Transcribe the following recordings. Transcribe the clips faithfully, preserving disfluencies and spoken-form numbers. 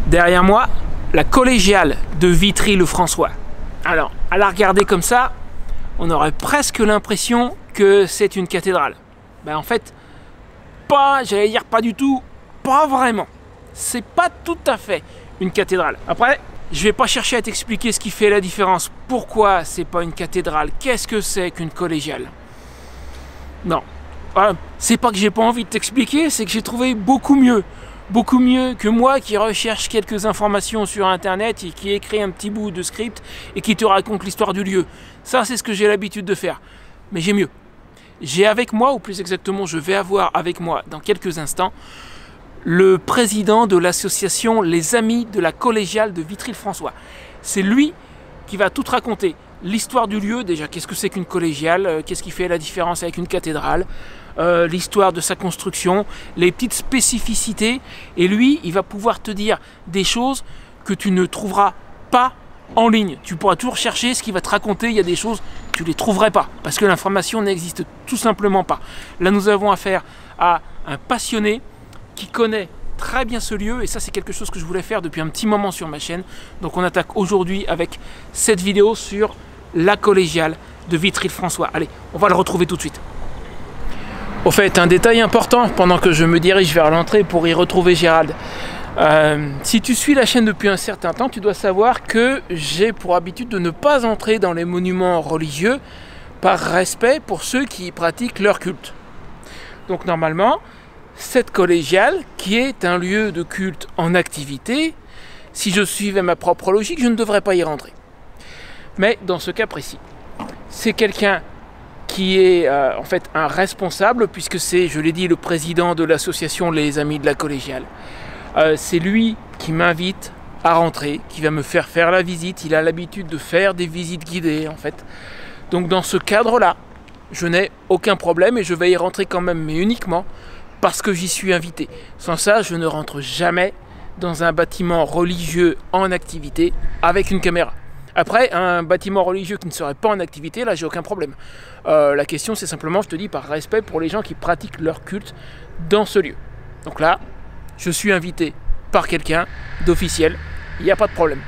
Derrière moi, la collégiale de Vitry-le-François. Alors, à la regarder comme ça, on aurait presque l'impression que c'est une cathédrale. Ben en fait, pas, j'allais dire pas du tout, pas vraiment. C'est pas tout à fait une cathédrale. Après, je vais pas chercher à t'expliquer ce qui fait la différence. Pourquoi c'est pas une cathédrale? Qu'est-ce que c'est qu'une collégiale? Non. Voilà. C'est pas que j'ai pas envie de t'expliquer, c'est que j'ai trouvé beaucoup mieux. Beaucoup mieux que moi qui recherche quelques informations sur internet et qui écrit un petit bout de script et qui te raconte l'histoire du lieu. Ça, c'est ce que j'ai l'habitude de faire. Mais j'ai mieux. J'ai avec moi, ou plus exactement, je vais avoir avec moi dans quelques instants, le président de l'association Les Amis de la Collégiale de Vitry-le-François. C'est lui qui va tout te raconter. L'histoire du lieu, déjà, qu'est-ce que c'est qu'une collégiale, euh, qu'est-ce qui fait la différence avec une cathédrale, euh, l'histoire de sa construction, les petites spécificités. Et lui, il va pouvoir te dire des choses que tu ne trouveras pas en ligne. Tu pourras toujours chercher ce qu'il va te raconter. Il y a des choses que tu ne les trouverais pas, parce que l'information n'existe tout simplement pas. Là, nous avons affaire à un passionné qui connaît très bien ce lieu, et ça c'est quelque chose que je voulais faire depuis un petit moment sur ma chaîne. Donc on attaque aujourd'hui avec cette vidéo sur la collégiale de Vitry-le-François. Allez, on va le retrouver tout de suite. Au fait, un détail important pendant que je me dirige vers l'entrée pour y retrouver Gérald. Euh, si tu suis la chaîne depuis un certain temps, tu dois savoir que j'ai pour habitude de ne pas entrer dans les monuments religieux par respect pour ceux qui pratiquent leur culte. Donc normalement, cette collégiale, qui est un lieu de culte en activité, si je suivais ma propre logique, je ne devrais pas y rentrer. Mais dans ce cas précis, c'est quelqu'un qui est euh, en fait un responsable, puisque c'est, je l'ai dit, le président de l'association Les Amis de la Collégiale. Euh, c'est lui qui m'invite à rentrer, qui va me faire faire la visite. Il a l'habitude de faire des visites guidées, en fait. Donc dans ce cadre-là, je n'ai aucun problème et je vais y rentrer quand même, mais uniquement parce que j'y suis invité. Sans ça, je ne rentre jamais dans un bâtiment religieux en activité avec une caméra. Après, un bâtiment religieux qui ne serait pas en activité, là, j'ai aucun problème. Euh, la question, c'est simplement, je te dis, par respect pour les gens qui pratiquent leur culte dans ce lieu. Donc là, je suis invité par quelqu'un d'officiel, il n'y a pas de problème.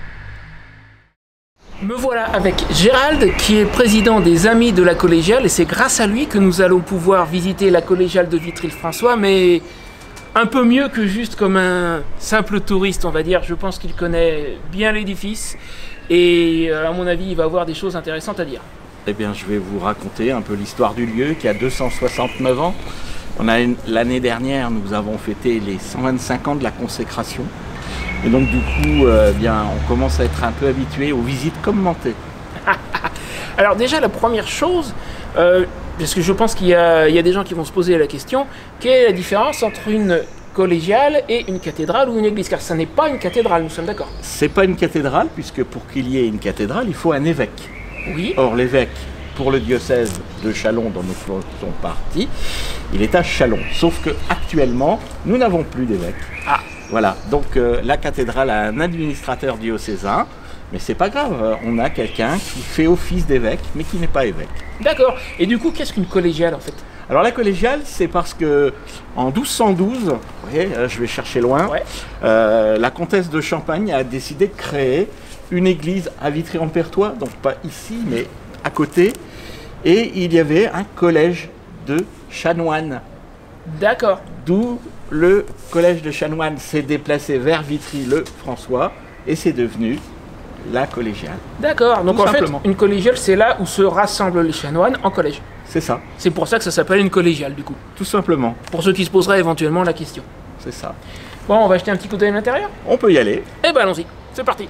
Me voilà avec Gérald, qui est président des Amis de la Collégiale, et c'est grâce à lui que nous allons pouvoir visiter la Collégiale de Vitry-le-François, mais un peu mieux que juste comme un simple touriste, on va dire. Je pense qu'il connaît bien l'édifice, et à mon avis, il va avoir des choses intéressantes à dire. Eh bien, je vais vous raconter un peu l'histoire du lieu, qui a deux cent soixante-neuf ans. L'année dernière, nous avons fêté les cent vingt-cinq ans de la consécration. Et donc du coup, euh, bien, on commence à être un peu habitué aux visites commentées. Alors déjà, la première chose, euh, parce que je pense qu'il y, y a des gens qui vont se poser la question, quelle est la différence entre une collégiale et une cathédrale ou une église? Car ça n'est pas une cathédrale, nous sommes d'accord. C'est pas une cathédrale, puisque pour qu'il y ait une cathédrale, il faut un évêque. Oui. Or, l'évêque, pour le diocèse de Châlons, dont nous faisons partie, il est à Châlons. Sauf que actuellement, nous n'avons plus d'évêque. Ah. Voilà, donc euh, la cathédrale a un administrateur diocésain, mais c'est pas grave, on a quelqu'un qui fait office d'évêque, mais qui n'est pas évêque. D'accord, et du coup, qu'est-ce qu'une collégiale en fait? Alors la collégiale, c'est parce que en douze cent douze, vous voyez, je vais chercher loin, ouais. euh, la comtesse de Champagne a décidé de créer une église à Vitry-en-Perthois, donc pas ici, mais à côté, et il y avait un collège de chanoines. D'accord. D'où le collège de chanoines s'est déplacé vers Vitry-le-François et c'est devenu la collégiale. D'accord, donc Tout en simplement. fait, une collégiale, c'est là où se rassemblent les chanoines en collège. C'est ça. C'est pour ça que ça s'appelle une collégiale, du coup. Tout simplement. Pour ceux qui se poseraient éventuellement la question. C'est ça. Bon, on va jeter un petit coup d'œil à l'intérieur? On peut y aller. Eh ben allons-y, c'est parti.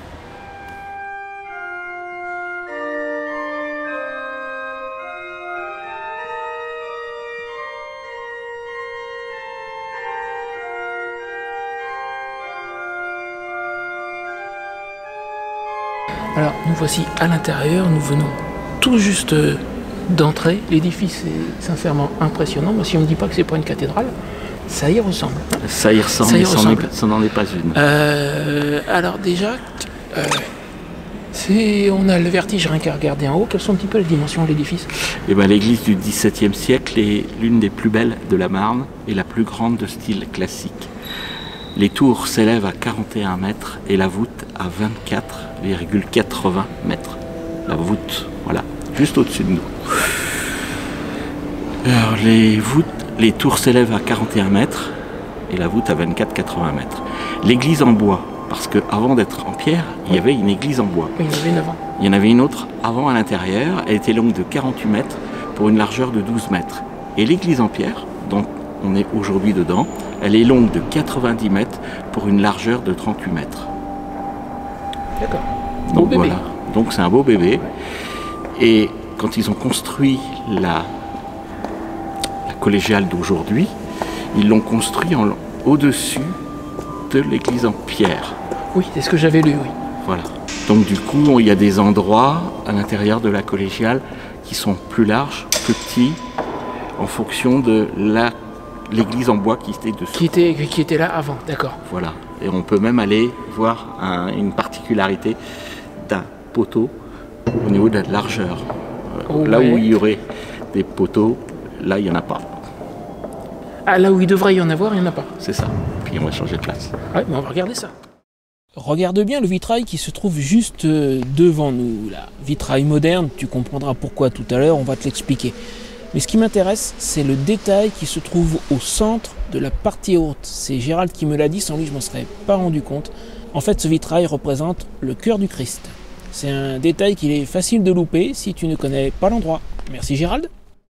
Alors, nous voici à l'intérieur, nous venons tout juste d'entrer. L'édifice est sincèrement impressionnant. Moi, si on ne me dit pas que c'est pas une cathédrale, ça y ressemble. Ça y ressemble, ça y mais ressemble. ça n'en est pas une. Euh, alors déjà, euh, on a le vertige rien qu'à regarder en haut. Quelles sont un petit peu les dimensions de l'édifice? Eh ben, l'église du dix-septième siècle est l'une des plus belles de la Marne et la plus grande de style classique. Les tours s'élèvent à quarante et un mètres et la voûte à vingt-quatre virgule quatre-vingts mètres. La voûte, voilà, juste au-dessus de nous. Alors les voûtes, les tours s'élèvent à quarante et un mètres et la voûte à vingt-quatre virgule quatre-vingts mètres. L'église en bois, parce qu'avant d'être en pierre, il y avait une église en bois. Oui, il y en avait une avant. Il y en avait une autre avant à l'intérieur, elle était longue de quarante-huit mètres pour une largeur de douze mètres. Et l'église en pierre, dont on est aujourd'hui dedans, elle est longue de quatre-vingt-dix mètres pour une largeur de trente-huit mètres. D'accord. Donc voilà, donc c'est un beau bébé. Et quand ils ont construit la, la collégiale d'aujourd'hui, ils l'ont construit en, au-dessus de l'église en pierre. Oui, c'est ce que j'avais lu, oui. Voilà. Donc du coup, il y a des endroits à l'intérieur de la collégiale qui sont plus larges, plus petits, en fonction de la l'église en bois qui était dessus. Qui était, qui était là avant, d'accord. Voilà. Et on peut même aller voir un, une particularité d'un poteau au niveau de la largeur. Oh, là ouais. où il y aurait des poteaux, là il n'y en a pas. Ah, là où il devrait y en avoir, il n'y en a pas. C'est ça. Puis on va changer de place. Ouais, mais on va regarder ça. Regarde bien le vitrail qui se trouve juste devant nous. Là. Vitrail moderne, tu comprendras pourquoi tout à l'heure, on va te l'expliquer. Mais ce qui m'intéresse, c'est le détail qui se trouve au centre de la partie haute. C'est Gérald qui me l'a dit, sans lui je m'en serais pas rendu compte. En fait, ce vitrail représente le cœur du Christ. C'est un détail qu'il est facile de louper si tu ne connais pas l'endroit. Merci Gérald.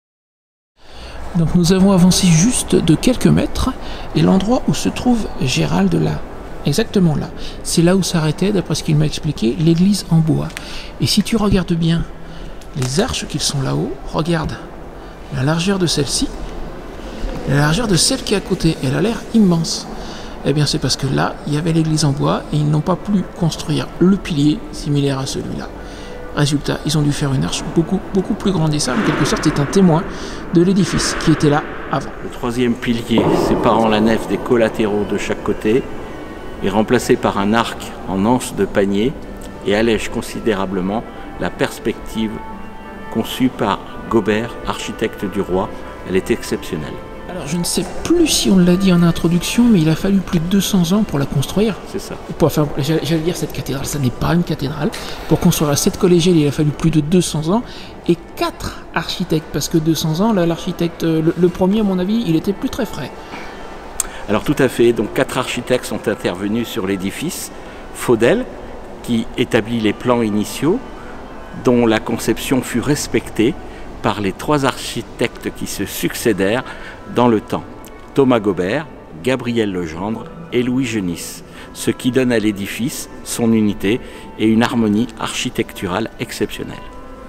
Donc nous avons avancé juste de quelques mètres et l'endroit où se trouve Gérald là, exactement là, c'est là où s'arrêtait, d'après ce qu'il m'a expliqué, l'église en bois. Et si tu regardes bien les arches qui sont là-haut, regarde la largeur de celle-ci, la largeur de celle qui est à côté, elle a l'air immense. Eh bien c'est parce que là, il y avait l'église en bois et ils n'ont pas pu construire le pilier similaire à celui-là. Résultat, ils ont dû faire une arche beaucoup, beaucoup plus grande. Et ça, en quelque sorte, c'est un témoin de l'édifice qui était là avant. Le troisième pilier, séparant la nef des collatéraux de chaque côté, est remplacé par un arc en anse de panier et allège considérablement la perspective conçue par Gobert, architecte du roi. Elle est exceptionnelle. Alors je ne sais plus si on l'a dit en introduction, mais il a fallu plus de deux cents ans pour la construire. C'est ça. Pour, enfin, j'allais dire cette cathédrale, ça n'est pas une cathédrale. Pour construire cette collégiale, il a fallu plus de deux cents ans et quatre architectes, parce que deux cents ans, là, l'architecte, le, le premier à mon avis, il était plus très frais. Alors tout à fait, donc quatre architectes sont intervenus sur l'édifice. Faudel, qui établit les plans initiaux, dont la conception fut respectée par les trois architectes qui se succédèrent dans le temps, Thomas Gobert, Gabriel Legendre et Louis Genis, ce qui donne à l'édifice son unité et une harmonie architecturale exceptionnelle.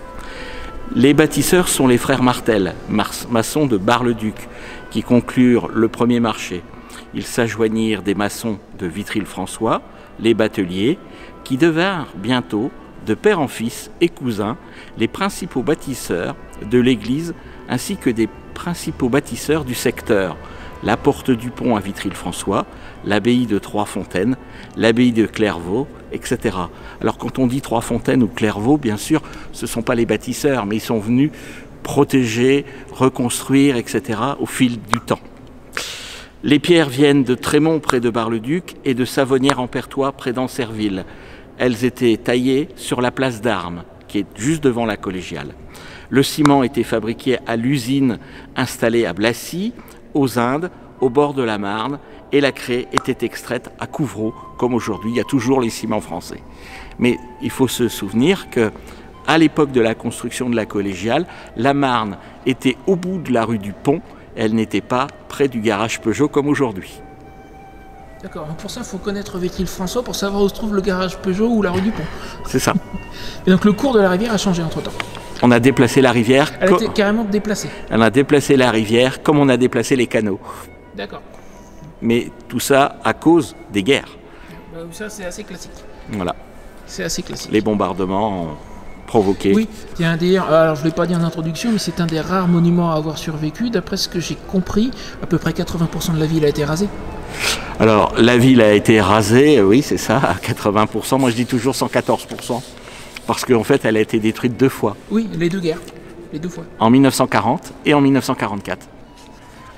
Les bâtisseurs sont les frères Martel, maçons de Bar-le-Duc, qui conclurent le premier marché. Ils s'ajoignirent des maçons de Vitry-le-François, les bateliers, qui devinrent bientôt, de père en fils et cousins, les principaux bâtisseurs de l'église ainsi que des principaux bâtisseurs du secteur, la porte du pont à Vitry-le-François, l'abbaye de Trois-Fontaines, l'abbaye de Clairvaux, et cetera. Alors quand on dit Trois-Fontaines ou Clairvaux, bien sûr, ce ne sont pas les bâtisseurs, mais ils sont venus protéger, reconstruire, et cetera au fil du temps. Les pierres viennent de Trémont près de Bar-le-Duc et de Savonnières-en-Pertois près d'Ancerville. Elles étaient taillées sur la place d'Armes, qui est juste devant la collégiale. Le ciment était fabriqué à l'usine installée à Blacy, aux Indes, au bord de la Marne, et la craie était extraite à Couvreau, comme aujourd'hui, il y a toujours les ciments français. Mais il faut se souvenir que, à l'époque de la construction de la collégiale, la Marne était au bout de la rue du Pont, elle n'était pas près du garage Peugeot comme aujourd'hui. D'accord, pour ça il faut connaître Vitry-le-François pour savoir où se trouve le garage Peugeot ou la rue du Pont. C'est ça. Et donc le cours de la rivière a changé entre temps. On a déplacé la rivière. Elle était carrément déplacée. On a déplacé la rivière comme on a déplacé les canaux. D'accord. Mais tout ça à cause des guerres. Bah, ça c'est assez classique. Voilà. C'est assez classique. Les bombardements ont provoqué. Oui, il y a un des, alors je ne l'ai pas dit en introduction, mais c'est un des rares monuments à avoir survécu. D'après ce que j'ai compris, à peu près quatre-vingts pour cent de la ville a été rasée. Alors la ville a été rasée, oui c'est ça, à quatre-vingts pour cent. Moi je dis toujours cent quatorze pour cent. Parce qu'en fait elle a été détruite deux fois. Oui, les deux guerres, les deux fois. En mille neuf cent quarante et en mille neuf cent quarante-quatre.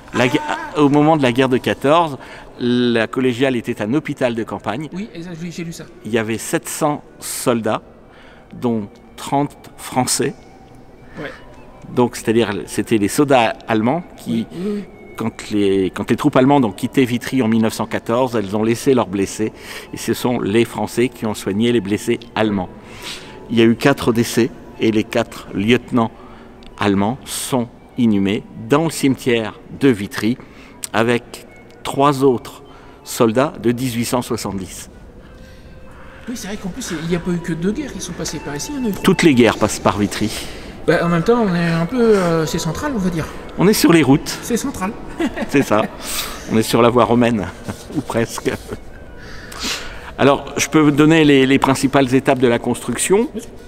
La, au moment de la guerre de quatorze, la collégiale était un hôpital de campagne. Oui, j'ai lu ça. Il y avait sept cents soldats, dont trente Français. Ouais. Donc, c'est-à-dire, c'était les soldats allemands qui, oui, oui, oui. Quand, les, quand les troupes allemandes ont quitté Vitry en mille neuf cent quatorze, elles ont laissé leurs blessés. Et ce sont les Français qui ont soigné les blessés allemands. Il y a eu quatre décès et les quatre lieutenants allemands sont inhumés dans le cimetière de Vitry avec trois autres soldats de mille huit cent soixante-dix. Oui, c'est vrai qu'en plus, il n'y a pas eu que deux guerres qui sont passées par ici. Hein, Toutes les guerres passent par Vitry. Bah, en même temps, on est un peu... Euh, c'est central, on va dire. On est sur les routes. C'est central. C'est ça. On est sur la voie romaine, ou presque. Alors, je peux vous donner les, les principales étapes de la construction.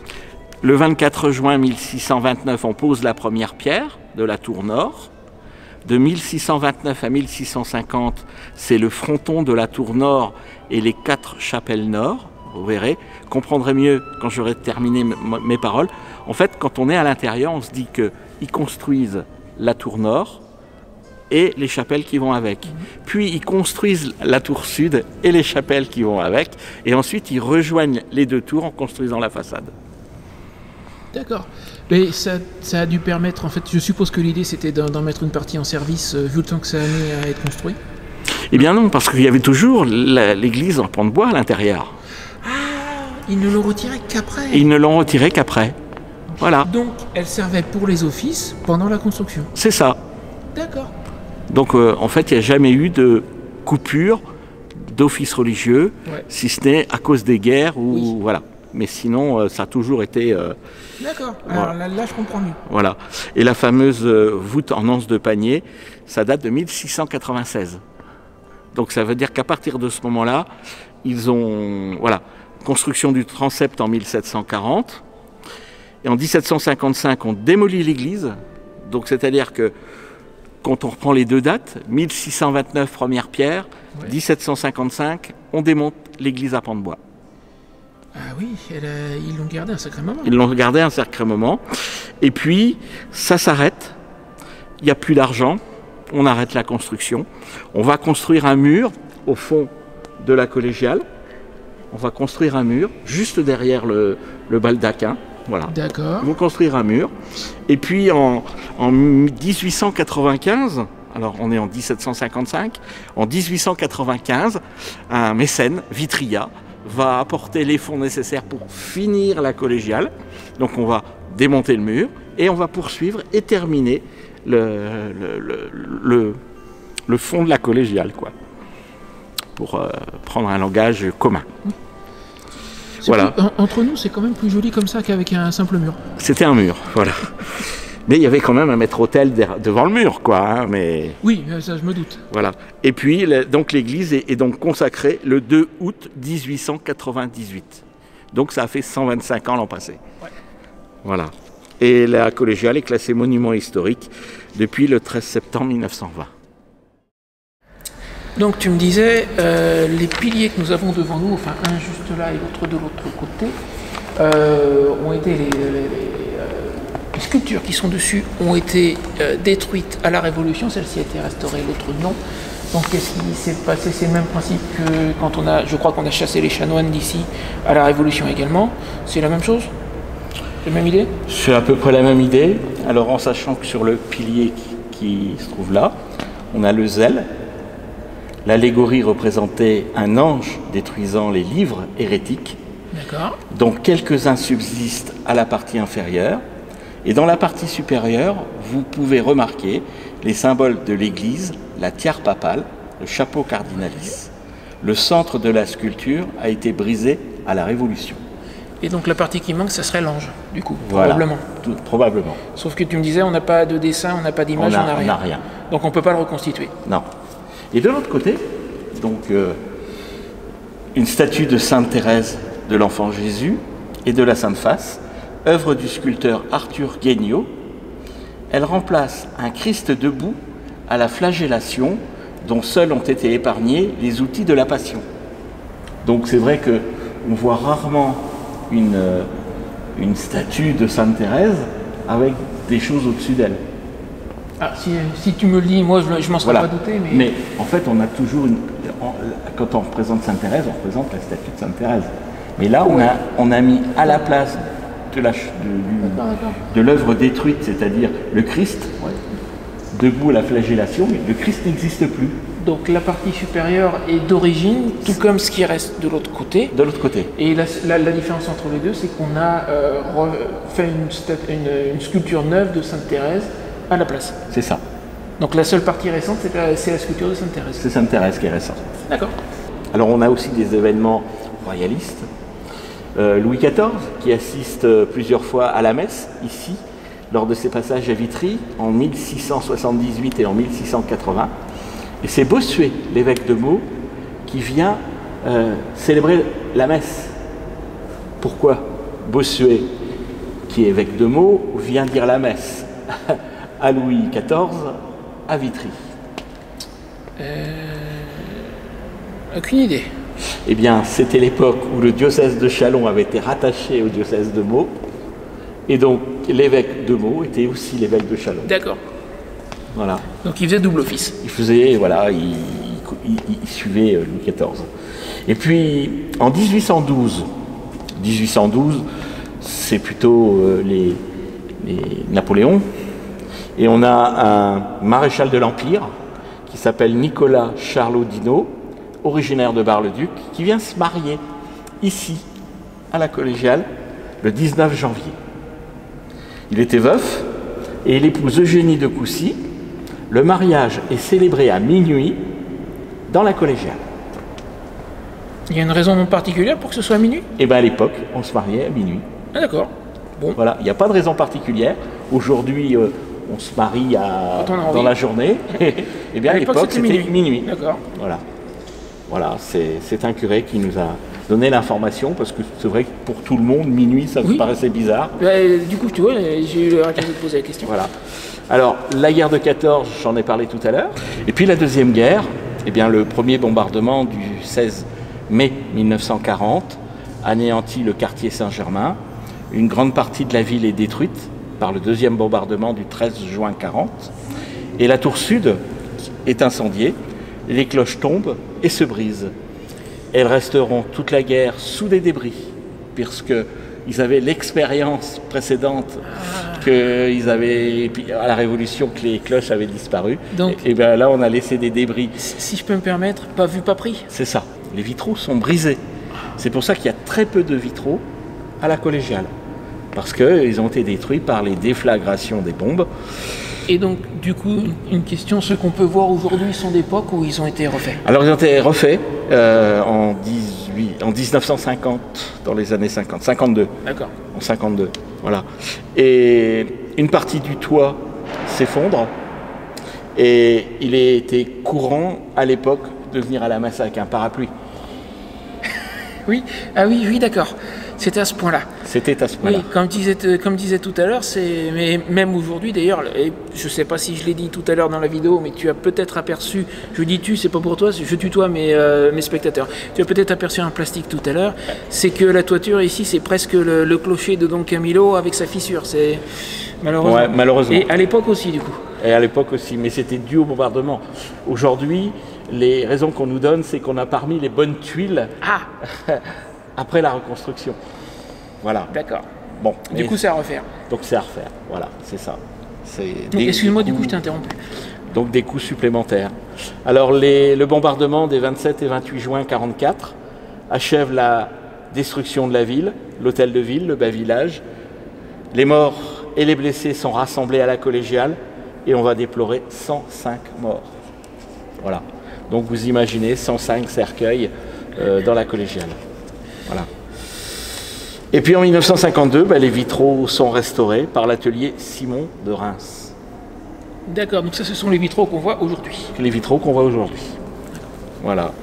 Le vingt-quatre juin mille six cent vingt-neuf, on pose la première pierre de la tour nord. De mille six cent vingt-neuf à mille six cent cinquante, c'est le fronton de la tour nord et les quatre chapelles nord. Vous verrez, comprendrez mieux quand j'aurai terminé mes paroles. En fait, quand on est à l'intérieur, on se dit qu'ils construisent la tour nord et les chapelles qui vont avec. Puis ils construisent la tour sud et les chapelles qui vont avec. Et ensuite, ils rejoignent les deux tours en construisant la façade. D'accord. Mais ça, ça a dû permettre, en fait, je suppose que l'idée c'était d'en mettre une partie en service, euh, vu le temps que ça a mis à être construit. Eh bien non, parce qu'il y avait toujours l'église en pan de bois à l'intérieur. Ah, ils ne l'ont retiré qu'après. Ils ne l'ont retiré qu'après. Voilà. Donc, elle servait pour les offices pendant la construction. C'est ça. D'accord. Donc, euh, en fait, il n'y a jamais eu de coupure d'office religieux, ouais. Si ce n'est à cause des guerres ou oui. Voilà. Mais sinon, euh, ça a toujours été... Euh, D'accord, alors voilà. là, là je comprends mieux. Voilà. Et la fameuse euh, voûte en anse de panier, ça date de mille six cent quatre-vingt-seize. Donc ça veut dire qu'à partir de ce moment-là, ils ont... Voilà, construction du transept en mille sept cent quarante. Et en mille sept cent cinquante-cinq, on démolit l'église. Donc c'est-à-dire que quand on reprend les deux dates, mille six cent vingt-neuf, première pierre, ouais. mille sept cent cinquante-cinq, on démonte l'église à pan de bois. Ah oui, elle a, ils l'ont gardé un sacré moment. Ils l'ont gardé un sacré moment. Et puis, ça s'arrête. Il n'y a plus d'argent. On arrête la construction. On va construire un mur au fond de la collégiale. On va construire un mur juste derrière le, le baldaquin. Voilà. D'accord. Ils vont construire un mur. Et puis, en, en mille huit cent quatre-vingt-quinze, alors on est en mille sept cent cinquante-cinq, en mille huit cent quatre-vingt-quinze, un mécène, Vitria, va apporter les fonds nécessaires pour finir la collégiale. Donc on va démonter le mur et on va poursuivre et terminer le, le, le, le, le fond de la collégiale, quoi, pour euh, prendre un langage commun. Voilà. Plus, en, entre nous, c'est quand même plus joli comme ça qu'avec un simple mur. C'était un mur, voilà. Mais il y avait quand même un maître-autel devant le mur, quoi. Hein, mais... Oui, ça je me doute. Voilà. Et puis, donc l'église est, est donc consacrée le deux août mille huit cent quatre-vingt-dix-huit. Donc ça a fait cent vingt-cinq ans l'an passé. Ouais. Voilà. Et la collégiale est classée monument historique depuis le treize septembre mille neuf cent vingt. Donc tu me disais, euh, les piliers que nous avons devant nous, enfin un juste là et l'autre de l'autre côté, euh, ont été les... les, les Les sculptures qui sont dessus ont été euh, détruites à la Révolution, celle-ci a été restaurée, l'autre non. Donc qu'est-ce qui s'est passé? C'est le même principe que quand on a, je crois qu'on a chassé les chanoines d'ici à la Révolution également. C'est la même chose? C'est la même idée? C'est à peu près la même idée. Alors en sachant que sur le pilier qui, qui se trouve là, on a le zèle. L'allégorie représentait un ange détruisant les livres hérétiques. D'accord. Donc quelques-uns subsistent à la partie inférieure. Et dans la partie supérieure, vous pouvez remarquer les symboles de l'église, la tiare papale, le chapeau cardinalis. Le centre de la sculpture a été brisé à la Révolution. Et donc la partie qui manque, ça serait l'ange, du coup, voilà, probablement. Tout, probablement. Sauf que tu me disais, on n'a pas de dessin, on n'a pas d'image, on n'a rien. rien. Donc on ne peut pas le reconstituer. Non. Et de l'autre côté, donc euh, une statue de Sainte Thérèse de l'Enfant Jésus et de la Sainte Face, œuvre du sculpteur Arthur Guignot. Elle remplace un Christ debout à la flagellation dont seuls ont été épargnés les outils de la Passion. Donc c'est vrai qu'on voit rarement une, une statue de Sainte Thérèse avec des choses au-dessus d'elle. Ah, si, si tu me le dis, moi je ne m'en serais Voilà. pas douté. Mais... mais en fait, on a toujours une. en- quand on représente Sainte Thérèse, on représente la statue de Sainte Thérèse. Mais là, on, Ouais. a, on a mis à la place de la ch- de, du- D'accord, d'accord. de l'œuvre détruite, c'est-à-dire le Christ, debout à la flagellation, mais le Christ n'existe plus Donc la partie supérieure est d'origine, tout comme ce qui reste de l'autre côté. de l'autre côté. Et la, la- la différence entre les deux, c'est qu'on a euh, re- fait une, stat- une- une sculpture neuve de Sainte Thérèse à la place. C'est ça. Donc la seule partie récente, c'est la, c'est la sculpture de Sainte Thérèse. C'est Sainte Thérèse qui est récente. D'accord. Alors on a aussi des événements royalistes. Euh, Louis quatorze qui assiste euh, plusieurs fois à la messe ici lors de ses passages à Vitry en mille six cent soixante-dix-huit et en mille six cent quatre-vingts. Et c'est Bossuet, l'évêque de Meaux, qui vient euh, célébrer la messe. Pourquoi Bossuet, qui est évêque de Meaux, vient dire la messe à Louis quatorze à Vitry? Aucune idée. Eh bien, c'était l'époque où le diocèse de Châlons avait été rattaché au diocèse de Meaux. Et donc, l'évêque de Meaux était aussi l'évêque de Châlons. D'accord. Voilà. Donc il faisait double office. Il faisait, voilà, il, il- il suivait euh, Louis quatorze. Et puis, en dix-huit cent douze, dix-huit cent douze, c'est plutôt euh, les, les Napoléon. Et on a un maréchal de l'Empire qui s'appelle Nicolas Charlot d'Hinot, originaire de Bar-le-Duc, qui vient se marier ici, à la collégiale, le dix-neuf janvier. Il était veuf et il épouse Eugénie de Coucy. Le mariage est célébré à minuit dans la collégiale. Il y a une raison particulière pour que ce soit à minuit? Et bien à l'époque, on se mariait à minuit. Ah d'accord. Bon. Voilà, il n'y a pas de raison particulière. Aujourd'hui, euh, on se marie à- Quand on a envie. dans la journée. Et bien à l'époque, c'était minuit. D'accord. Voilà, voilà, c'est c'est un curé qui nous a donné l'information parce que c'est vrai que pour tout le monde, minuit, ça Oui. me paraissait bizarre. Bah, du coup, tu vois, j'ai eu l'occasion de poser la question. Voilà. Alors, la guerre de quatorze, j'en ai parlé tout à l'heure. Et puis la deuxième guerre, eh bien, le premier bombardement du seize mai mille neuf cent quarante anéantit le quartier Saint-Germain. Une grande partie de la ville est détruite par le deuxième bombardement du treize juin quarante. Et la tour sud est incendiée, les cloches tombent et se brisent. Elles resteront toute la guerre sous des débris, puisqu'ils avaient l'expérience précédente qu'ils avaient, puis à la Révolution, que les cloches avaient disparu. Donc- et, et bien là, on a laissé des débris. Si si je peux me permettre, pas vu, pas pris. C'est ça. Les vitraux sont brisés. C'est pour ça qu'il y a très peu de vitraux à la collégiale. Parce qu'ils ont été détruits par les déflagrations des bombes. Et donc, du coup, une- une question, ceux qu'on peut voir aujourd'hui sont d'époque où ils ont été refaits. Alors, ils ont été refaits euh, en, dix-huit en mille neuf cent cinquante, dans les années cinquante, cinquante-deux. D'accord. En cinquante-deux, voilà. Et une partie du toit s'effondre. Et il était courant à l'époque de venir à la messe avec un parapluie. Oui, ah oui, oui, d'accord. C'était à ce point-là. C'était à ce point-là. Oui, comme disait, comme disait tout à l'heure, c'est, mais même aujourd'hui d'ailleurs, et je sais pas si je l'ai dit tout à l'heure dans la vidéo, mais tu as peut-être aperçu, je dis tu, c'est pas pour toi, je tutoie mes, euh, mes spectateurs, tu as peut-être aperçu un plastique tout à l'heure, c'est que la toiture ici, c'est presque le, le clocher de Don Camillo avec sa fissure, c'est malheureusement. Ouais, malheureusement. Et à l'époque aussi du coup. Et à l'époque aussi, mais c'était dû au bombardement. Aujourd'hui, les raisons qu'on nous donne, c'est qu'on a parmi les bonnes tuiles Ah, après la reconstruction. Voilà. d'accord. Bon. Du mais- coup, c'est à refaire. donc c'est à refaire. Voilà, c'est ça. C'est Donc, des- excuse-moi, des du coup, coûts- je t'ai interrompu. Donc des coûts supplémentaires. Alors les- le bombardement des vingt-sept et vingt-huit juin quarante-quatre achève la destruction de la ville, l'hôtel de ville, le bas village. Les morts et les blessés sont rassemblés à la collégiale et on va déplorer cent cinq morts. Voilà. Donc vous imaginez cent cinq cercueils euh, dans la collégiale. Voilà. Et puis en mille neuf cent cinquante-deux, ben, les vitraux sont restaurés par l'atelier Simon de Reims. D'accord, donc ça, ce sont les vitraux qu'on voit aujourd'hui. Les vitraux qu'on voit aujourd'hui. Voilà.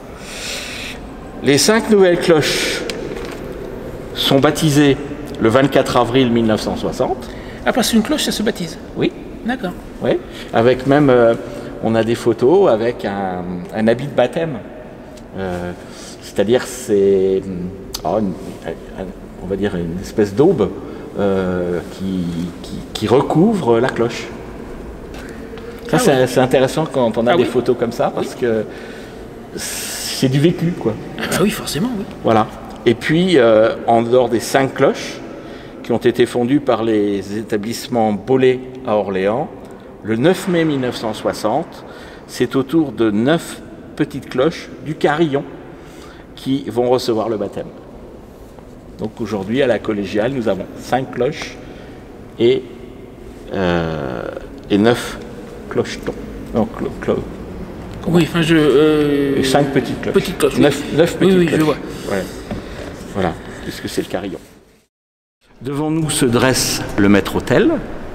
Les cinq nouvelles cloches sont baptisées le vingt-quatre avril mille neuf cent soixante. Ah, parce qu'une cloche, ça se baptise. Oui, D'accord. oui. Avec même, euh, on a des photos avec un, un habit de baptême. Euh, C'est-à-dire, c'est, oh, une- un- on va dire, une espèce d'aube euh, qui, qui- qui recouvre la cloche. Ça, Ah ouais. c'est intéressant quand on a Ah des oui. photos comme ça, parce Oui. que c'est du vécu, quoi. Ah bah oui, forcément, oui. Voilà. Et puis, euh, en dehors des cinq cloches qui ont été fondues par les établissements Bollé à Orléans, le neuf mai mille neuf cent soixante, c'est au tour de neuf petites cloches du carillon qui vont recevoir le baptême. Donc aujourd'hui, à la collégiale, nous avons cinq cloches et, euh, et neuf clochetons. Donc, clo, clo, Oui, enfin je... Euh... et cinq petites cloches. Petites cloches, oui. Neuf, neuf Oui, petites oui, cloches. je vois. Ouais. Voilà, puisque c'est le carillon. Devant nous se dresse le maître-autel.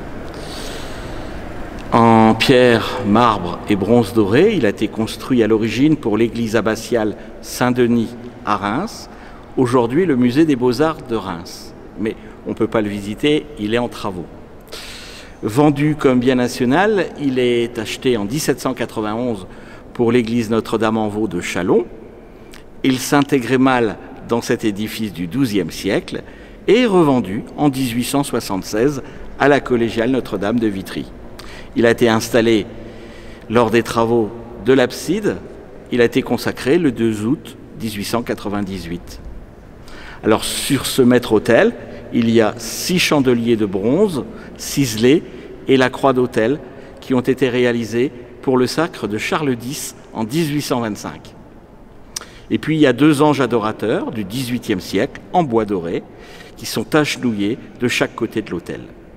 En pierre, marbre et bronze doré, il a été construit à l'origine pour l'église abbatiale Saint-Denis à Reims, aujourd'hui le musée des Beaux-Arts de Reims. Mais on ne peut pas le visiter, il est en travaux. Vendu comme bien national, il est acheté en mille sept cent quatre-vingt-onze pour l'église Notre-Dame-en-Vaux de Châlons. Il s'intégrait mal dans cet édifice du douzième siècle et est revendu en mille huit cent soixante-seize à la collégiale Notre-Dame de Vitry. Il a été installé lors des travaux de l'abside. Il a été consacré le deux août mille huit cent quatre-vingt-dix-huit. Alors sur ce maître-autel, il y a six chandeliers de bronze ciselés et la croix d'autel qui ont été réalisés pour le sacre de Charles X en mille huit cent vingt-cinq. Et puis il y a deux anges adorateurs du dix-huitième siècle en bois doré qui sont agenouillés de chaque côté de l'autel.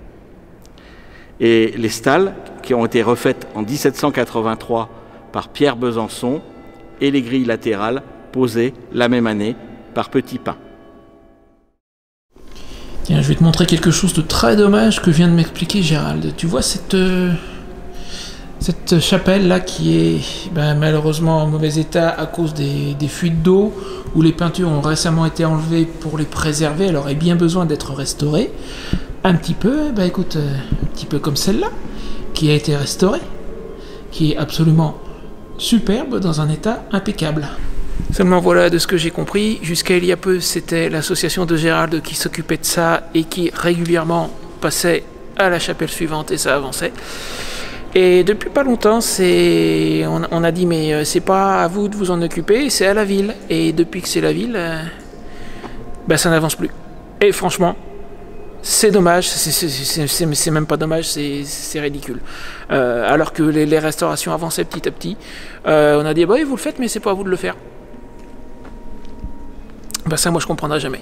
Et les stalles qui ont été refaites en mille sept cent quatre-vingt-trois par Pierre Besançon et les grilles latérales posées la même année par Petit Pin. Tiens, je vais te montrer quelque chose de très dommage que vient de m'expliquer Gérald. Tu vois cette, euh, cette chapelle-là qui est ben, malheureusement en mauvais état à cause des, des fuites d'eau, où les peintures ont récemment été enlevées pour les préserver, elle aurait bien besoin d'être restaurée. Un petit peu, ben écoute, euh, un petit peu comme celle-là, qui a été restaurée, qui est absolument superbe, dans un état impeccable. Seulement voilà, de ce que j'ai compris, jusqu'à il y a peu, c'était l'association de Gérald qui s'occupait de ça et qui régulièrement passait à la chapelle suivante et ça avançait. Et depuis pas longtemps, c'est, on, on a dit mais c'est pas à vous de vous en occuper, c'est à la ville. Et depuis que c'est la ville, euh, ben ça n'avance plus. Et franchement, c'est dommage, c'est même pas dommage, c'est ridicule. Euh, alors que les, les restaurations avançaient petit à petit, euh, on a dit bah oui vous le faites mais c'est pas à vous de le faire. Ben ça moi je comprendrai jamais.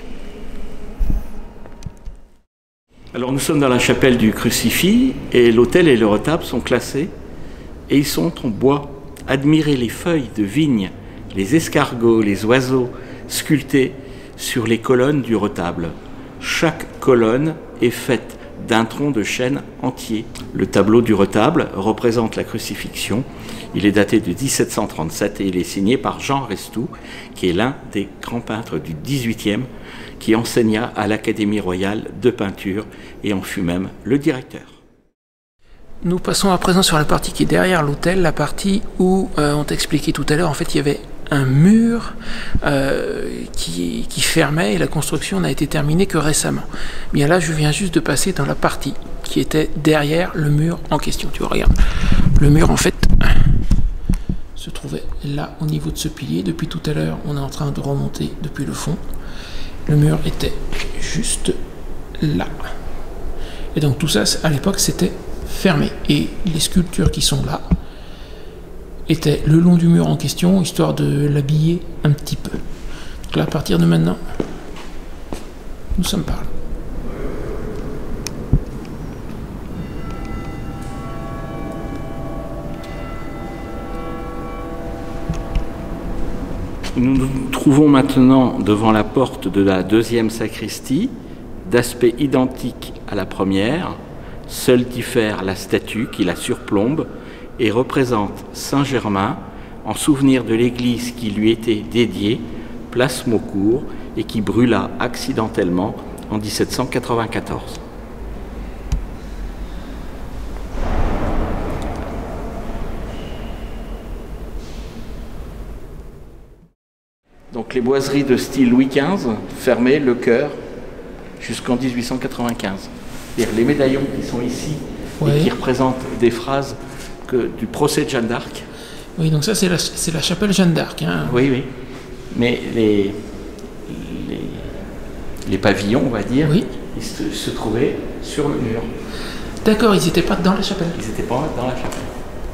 Alors nous sommes dans la chapelle du Crucifix et l'autel et le retable sont classés et ils sont en bois. Admirez les feuilles de vigne, les escargots, les oiseaux sculptés sur les colonnes du retable. Chaque colonne est faite d'un tronc de chêne entier. Le tableau du retable représente la crucifixion. Il est daté de mille sept cent trente-sept et il est signé par Jean Restou, qui est l'un des grands peintres du dix-huitième, qui enseigna à l'Académie royale de peinture et en fut même le directeur. Nous passons à présent sur la partie qui est derrière l'autel, la partie où euh, on t'a expliqué tout à l'heure, en fait il y avait un mur euh, qui, qui fermait et la construction n'a été terminée que récemment. Bien là je viens juste de passer dans la partie qui était derrière le mur en question. Tu vois, regarde, le mur en fait se trouvait là au niveau de ce pilier. Depuis tout à l'heure on est en train de remonter depuis le fond. Le mur était juste là. Et donc tout ça à l'époque c'était fermé. Et les sculptures qui sont là étaient le long du mur en question, histoire de l'habiller un petit peu. Donc là, à partir de maintenant, nous sommes par là. Nous nous trouvons maintenant devant la porte de la deuxième sacristie, d'aspect identique à la première. Seule diffère la statue qui la surplombe et représente Saint-Germain en souvenir de l'église qui lui était dédiée, place Maucourt, et qui brûla accidentellement en mille sept cent quatre-vingt-quatorze. Donc les boiseries de style Louis quinze fermaient le chœur jusqu'en mille huit cent quatre-vingt-quinze. C'est-à-dire les médaillons qui sont ici, ouais, et qui représentent des phrases que, du procès de Jeanne d'Arc. Oui, donc ça c'est la, c'est la chapelle Jeanne d'Arc. Hein. Oui, oui. Mais les, les, les pavillons, on va dire, oui. ils se, se trouvaient sur le mur. D'accord, ils n'étaient pas dans la chapelle. Ils n'étaient pas dans la chapelle.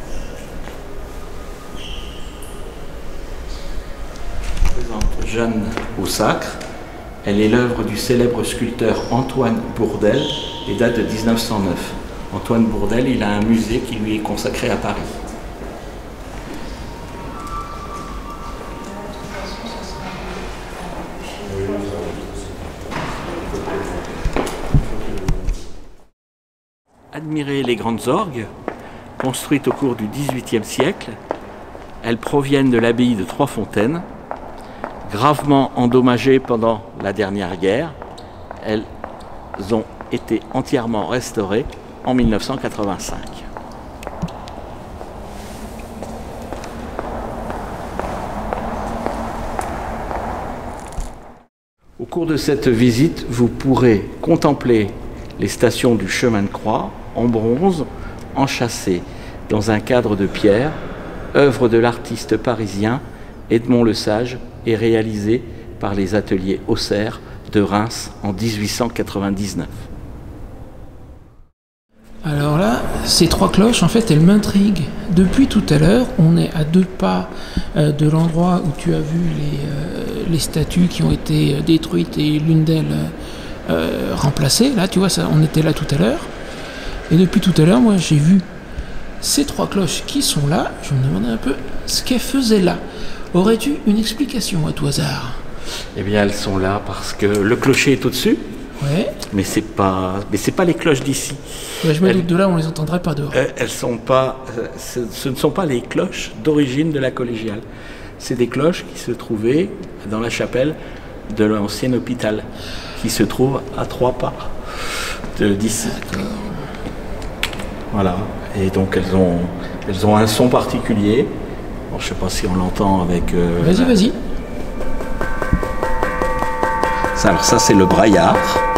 Je présente Jeanne au sacre. Elle est l'œuvre du célèbre sculpteur Antoine Bourdelle et date de mille neuf cent neuf. Antoine Bourdelle, il a un musée qui lui est consacré à Paris. Admirez les grandes orgues, construites au cours du dix-huitième siècle. Elles proviennent de l'abbaye de Trois-Fontaines, gravement endommagées pendant la dernière guerre. Elles ont été entièrement restaurées en mille neuf cent quatre-vingt-cinq. Au cours de cette visite, vous pourrez contempler les stations du chemin de croix en bronze, enchâssées dans un cadre de pierre, œuvre de l'artiste parisien Edmond Lesage et réalisée par les ateliers Auxerre de Reims en mille huit cent quatre-vingt-dix-neuf. Alors là, ces trois cloches, en fait, elles m'intriguent. Depuis tout à l'heure, on est à deux pas euh, de l'endroit où tu as vu les, euh, les statues qui ont été détruites et l'une d'elles euh, remplacée. Là, tu vois, ça, on était là tout à l'heure. Et depuis tout à l'heure, moi, j'ai vu ces trois cloches qui sont là. Je me demandais un peu ce qu'elles faisaient là. Aurais-tu une explication à tout hasard? Eh bien, elles sont là parce que le clocher est au-dessus. Ouais. Mais c'est pas, mais c'est pas les cloches d'ici. Ouais, je me elles, doute de là, on les entendrait pas dehors. Elles sont pas, ce, ce ne sont pas les cloches d'origine de la collégiale. C'est des cloches qui se trouvaient dans la chapelle de l'ancien hôpital, qui se trouve à trois pas d'ici. Voilà. Et donc elles ont, elles ont un son particulier. Bon, je ne sais pas si on l'entend avec. Euh, vas-y, vas-y. Alors ça, c'est le braillard.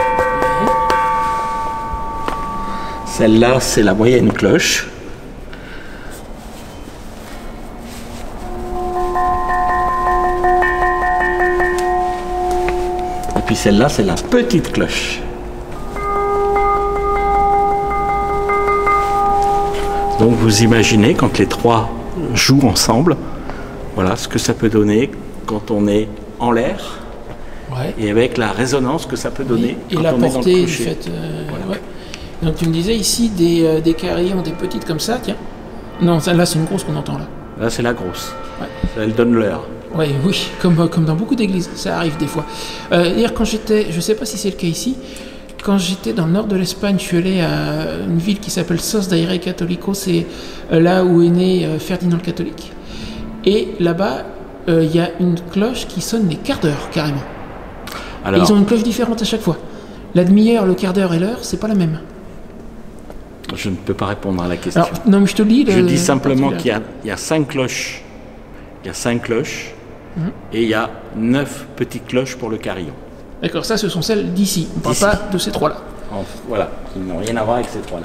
Celle-là, c'est la moyenne cloche. Et puis celle-là, c'est la petite cloche. Donc vous imaginez, quand les trois jouent ensemble, voilà ce que ça peut donner quand on est en l'air. Ouais. Et avec la résonance que ça peut donner. Oui, et quand la on portée est dans le du fait. Euh, voilà. Ouais. Donc tu me disais ici des, euh, des carillons, des petites comme ça, tiens. Non, là c'est une grosse qu'on entend là. Là c'est la grosse. Ouais. Elle donne l'heure. Ouais, oui, comme, comme dans beaucoup d'églises, ça arrive des fois. Euh, hier quand j'étais, je sais pas si c'est le cas ici, quand j'étais dans le nord de l'Espagne, je suis allé à une ville qui s'appelle Sos d'Aire Católico, c'est là où est né euh, Ferdinand le Catholique. Et là-bas, il euh, y a une cloche qui sonne les quarts d'heure carrément. Alors, et ils ont une cloche différente à chaque fois. La demi-heure, le quart d'heure et l'heure, c'est pas la même. Je ne peux pas répondre à la question. Alors, non, mais je te le dis. Je le, dis simplement qu'il y, y a cinq cloches. Il y a cinq cloches mmh. et il y a neuf petites cloches pour le carillon. D'accord, ça, ce sont celles d'ici. On ne parle pas de ces trois-là. Voilà, qui n'ont rien à voir avec ces trois-là.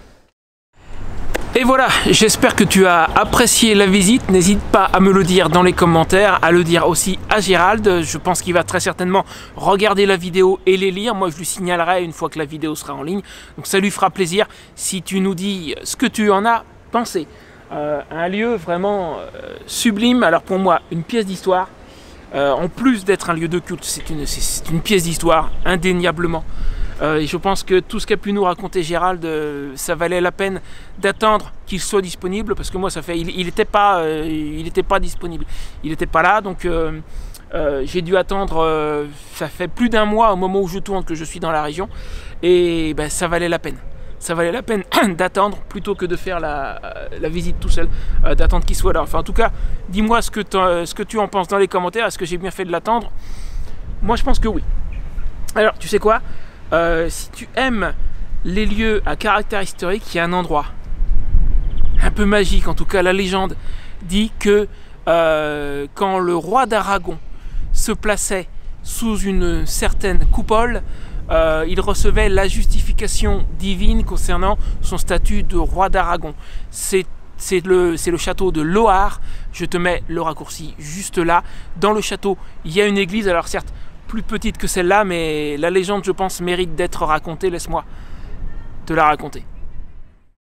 Et voilà, j'espère que tu as apprécié la visite. N'hésite pas à me le dire dans les commentaires, à le dire aussi à Gérald. Je pense qu'il va très certainement regarder la vidéo et les lire. Moi, je lui signalerai une fois que la vidéo sera en ligne. Donc ça lui fera plaisir si tu nous dis ce que tu en as pensé. Euh, un lieu vraiment euh, sublime. Alors pour moi, une pièce d'histoire. Euh, en plus d'être un lieu de culte, c'est une, c'est une pièce d'histoire, indéniablement. Euh, et je pense que tout ce qu'a pu nous raconter Gérald, euh, ça valait la peine d'attendre qu'il soit disponible, parce que moi ça fait, il n'était pas, euh, il était pas disponible, il n'était pas là, donc euh, euh, j'ai dû attendre. Euh, ça fait plus d'un mois au moment où je tourne que je suis dans la région, et ben, ça valait la peine. Ça valait la peine d'attendre plutôt que de faire la, la visite tout seul, euh, d'attendre qu'il soit là. Enfin, en tout cas, dis-moi ce que, ce que tu en penses dans les commentaires. Est-ce que j'ai bien fait de l'attendre? Moi, je pense que oui. Alors, tu sais quoi? Euh, si tu aimes les lieux à caractère historique, il y a un endroit un peu magique, en tout cas la légende dit que euh, quand le roi d'Aragon se plaçait sous une certaine coupole, euh, il recevait la justification divine concernant son statut de roi d'Aragon. C'est c'est le, c'est le château de Loar. Je te mets le raccourci juste là. Dans le château, il y a une église, alors certes plus petite que celle-là, mais la légende, je pense, mérite d'être racontée. Laisse-moi te la raconter.